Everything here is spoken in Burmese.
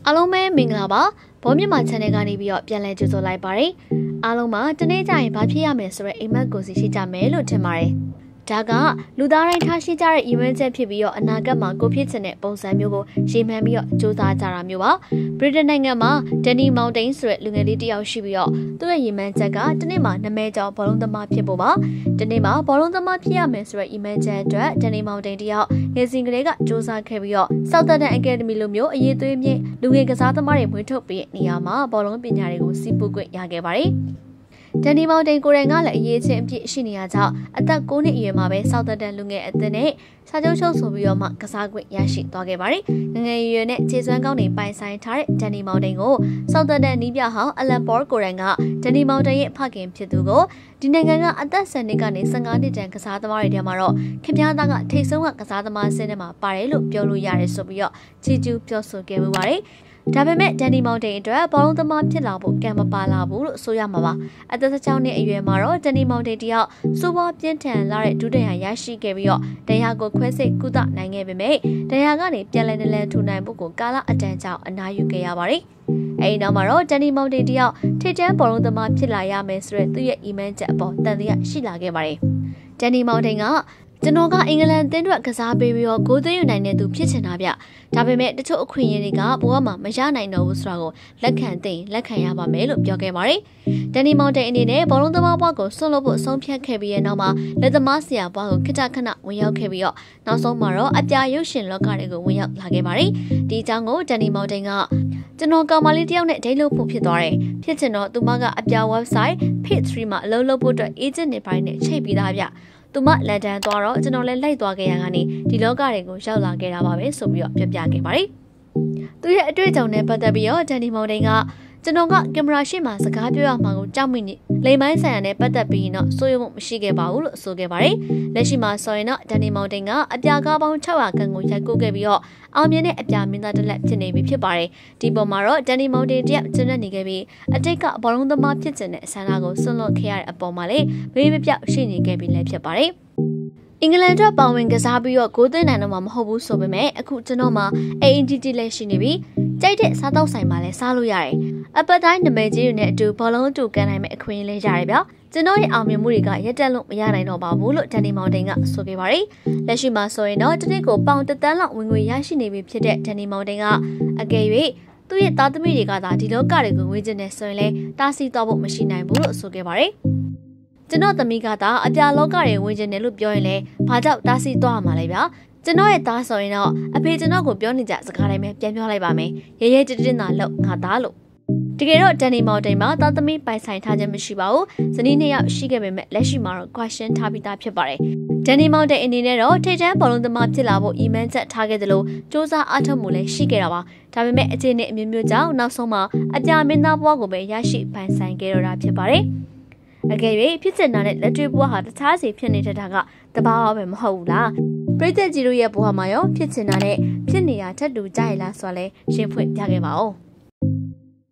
အားလုံးပဲမင်္ဂလာပါဘောမြမ channel ကနေပြီးတော့ပြန်လည်ကြိုဆိုလိုက်ပါတယ်အားလုံးမှာတနေ့ကျရင်ဘာဖြစ်ရမယ်ဆိုတော့အိမ်မက်ကိုစီရှိကြမယ်လို့ထင်ပါတယ်ဒါကလူသားတိုင်းထားရှိကြတဲ့ရည်မှန်းချက်ဖြစ်ပြီးတော့အနာဂတ်မှာကိုဖြစ်ချင်တဲ့ပုံစံမျိုးကိုရေမှန်းပြီးတော့စူးစမ်းကြတာမျိုးပါဗြိတိန်နိုင်ငံမှာဒန်နီမောင်တိန်ဆိုတဲ့လူငယ်လေးတစ်ယောက်ရှိပြီးတော့သူ့ရဲ့ရည်မှန်းချက်ကတနေ့မှာနာမည်ကျော်ဘောလုံးသမားဖြစ်ဖို့ပါတနေ့မှာဘောလုံးသမားဖြစ်ရမယ်ဆိုတဲ့ရည်မှန်းချက်အတွက်ဒန်နီမောင်တိန်တစ်ယောက်ငယ်စဉ်ကလေးကစူးစမ်းခဲ့ပြီးတော့ဆောက်တန်အကယ်ဒမီလိုမျိုးအရေးသွေးမြင့်လူငယ်ကစားသမားတွေမွေးထုတ်ပြီးနေရာမှာဘောလုံးပညာတွေကိုစီးပူးခွင့်ရခဲ့ပါတယ်ဒန်နီမောင်တိန်ကိုယ်တိုင်ကလည်းအရေးချင်းအပြည့်ရှိနေရကြောင်းအသက်9နှစ်အရွယ်မှာပဲဆောက်တန်လူငယ်အသင်းနဲ့စာချုပ်ချုပ်ဆိုပြီးတော့မှကစားခွင့်ရရှိသွားခဲ့ပါတယ်။ငငယ်ရွယ်နဲ့ခြေစွမ်းကောင်းတွေပိုင်ဆိုင်ထားတဲ့ဒန်နီမောင်တိန်ကိုဆောက်တန်နီးပြဟောင်းအလန်ပေါ်ကိုယ်တိုင်ကဒန်နီမောင်တိန်ရဲ့ဖခင်ဖြစ်သူကိုဒီနိုင်ငံကအသက်10နှစ်ကနေ15နှစ်တန်ကစားသမားတွေထဲမှာတော့ခင်ဗျားသားကထိတ်ဆုံးကကစားသမားစင်းထဲမှာပါတယ်လို့ပြောလို့ရတယ်ဆိုပြီးတော့ချီကျူးပြောဆိုခဲ့မှုပါတယ်။ဒါပေမဲ့ဒန်နီမောင်တိန်အတွက်ဘောလုံးသမားဖြစ်လာဖို့ကံမပါလာဘူးလို့ဆိုရမှာပါအသက်16နှစ်အရွယ်မှာတော့ဒန်နီမောင်တိန်တယောက်စိုးပွားပြင်းထန်လာတဲ့ဒုတိယရရှိခဲ့ပြီးတော့တရားကိုခွဲစိတ်ကုသနိုင်ခဲ့ပေမဲ့တရားကနေပြန်လည်ထူနိုင်ဖို့ကိုကာလအတန်ကြောင့်အနားယူခဲ့ရပါတယ်အဲဒီနောက်မှာတော့ဒန်နီမောင်တိန်တယောက်ထိပ်တန်းဘောလုံးသမားဖြစ်လာရမယ်ဆိုတဲ့သူ့ရဲ့အီမန်ချက်အပေါ်တန်တရားရှိလာခဲ့ပါတယ်ဒန်နီမောင်တိန်ကကျွန်တော်ကအင်္ဂလန်အသင်းအတွက်ကစားပေးပြီးတော့ဂိုးသွင်းယူနိုင်တဲ့သူဖြစ်ချင်တာဗျဒါပေမဲ့တချို့အခွင့်အရေးတွေကဘဝမှာမရနိုင်တော့ဘူးဆိုတာကိုလက်ခံသိရင်လက်ခံရပါမယ်လို့ပြောခဲ့ပါတယ်ဒန်နီမောင်တိန်အနေနဲ့ဘောလုံးသမားဘဝကိုဆွတ်လို့ဖို့ဆုံးဖြတ်ခဲ့ပြီးတဲ့နောက်မှာလက်သမားဆရာဘဝကိုခဏဝင်ရောက်ခဲ့ပြီးတော့နောက်ဆုံးမှာတော့အပြာရုပ်ရှင်လောကတွေကိုဝင်ရောက်လာခဲ့ပါတယ်ဒီအကြောင်းကိုဒန်နီမောင်တိန်ကကျွန်တော်ကောင်မလေးတယောက်နဲ့ဒိတ်လို့ဖို့ဖြစ်သွားတယ်ဖြစ်ချင်တော့သူမကအပြာ website page 3မှာအလုပ်လုပ်ဖို့အတွက် agent တွေပိုင်းနဲ့ချိန်ပြီးသားဗျသူမလန်ဒန်သွားတော့ကျွန်တော်လည်းလိုက်သွားခဲ့ရကနေဒီလောကတွေကိုရောက်လာခဲ့တာပါပဲဆိုပြီးတော့ပြပြခဲ့ပါတယ်သူရဲ့အတွေ့အကြုံနဲ့ပတ်သက်ပြီးတော့ဒန်နီမောင်တိန်ကကျွန်တော်ကကင်မရာရှေ့မှာစကားပြောရမှာကိုကြောက်မိနေလိမ်မိုင်းဆိုင်ရနဲ့ပတ်သက်ပြီးတော့စိုးရိမ်မှုမရှိခဲ့ပါဘူးလို့ဆိုခဲ့ပါတယ်လက်ရှိမှာဆိုရင်တော့ဒန်နီမောင်တိန်ကအပြာကားပေါင်း600ခန့်ကိုရိုက်ကူးခဲ့ပြီးတော့အောင်မြင်တဲ့အပြာမင်းသားတစ်လက်ဖြစ်နေပြီဖြစ်ပါတယ်ဒီပေါ်မှာတော့ဒန်နီမောင်တိန်တယောက်ကျင်းနေခဲ့ပြီးအတိတ်ကဘောလုံးသမားဖြစ်တဲ့ဆန္ဒကိုဆွန့်လွတ်ခဲ့ရတဲ့အပေါ်မှာလည်းမေးမပြောက်ရှိနေခဲ့ပြီလည်းဖြစ်ပါတယ်အင်္ဂလန်အတွက်ပါဝင်ကစားပြီးတော့ဂိုးသွင်းနိုင်တော့မှာမဟုတ်ဘူးဆိုပေမဲ့အခုကျွန်တော်မှာ ANTT လည်းရှိနေပြီကြိုက်တဲ့စားတောက်ဆိုင်မှာလည်းစားလို့ရတယ်အပတ်တိုင်းနမဲကြီးတွေနဲ့အတူဘောလုံးအတူကန်နိုင်မဲ့အခွင့်အရေးလေးရတယ်ဗျကျွန်တော်ရဲ့အောင်မြင်မှုတွေကရက်တက်လို့မရနိုင်တော့ပါဘူးလို့ဒန်နီမောင်တိန်ကဆိုခဲ့ပါတယ်လက်ရှိမှာဆိုရင်တော့တစ်နှစ်ကိုပေါင်1သန်းလောက်ဝင်ငွေရရှိနေပြီဖြစ်တဲ့ဒန်နီမောင်တိန်ကအကယ်၍သူ့ရဲ့သားသမီးတွေကသာဒီလောကတွေကိုဝေးကျင်နေဆိုရင်လည်းတားဆီးတော့ဖို့မရှိနိုင်ဘူးလို့ဆိုခဲ့ပါတယ်ကျွန်တော်သမီးကသာအပြာလောကတွေဝင်ကျင်တယ်လို့ပြောရင်လည်းဘာကြောင့်တားဆီးသွားမှာလဲဗျာကျွန်တော်ရဲ့သားဆိုရင်တော့အဖေကျွန်တော်ကိုပြောနေကြစကားတိုင်းပဲပြန်ပြောလိုက်ပါမယ်ရဲရဲတင်းတင်းသာလို့ငါသားလို့တကယ်တော့ဒန်နီမောင်တိန်မှာသားသမီးပိုင်ဆိုင်ထားခြင်းမရှိပါဘူးဇနီး2ယောက်ရှိခဲ့ပေမဲ့လက်ရှိမှာတော့ question ထားပြီးသားဖြစ်ပါတယ်ဒန်နီမောင်တိန်အနေနဲ့တော့ထိပ်တန်းဘောလုံးသမားဖြစ်လာဖို့အီမန်ချက်ထားခဲ့တယ်လို့စူးစမ်းအားထုတ်မှုလည်းရှိခဲ့တာပါဒါပေမဲ့အခြေအနေအမျိုးမျိုးကြောင့်နောက်ဆုံးမှာအပြာမင်းသားဘဝကိုပဲရရှိပိုင်ဆိုင်ခဲ့တော့တာဖြစ်ပါတယ်အကယ်၍ဖြစ်ချင်တာနဲ့လက်တွေ့ဘဝဟာတခြားစီဖြစ်နေတဲ့တာကတဘာဝပဲမဟုတ်ဘူးလားပြည့်တဲ့ကြီးတို့ရဲ့ဘဝမှာရောဖြစ်ချင်တာနဲ့ဖြစ်နေရထက်တူကြရလားဆိုတော့လဲရှင်းဖွင့်ပြခဲ့ပါဦး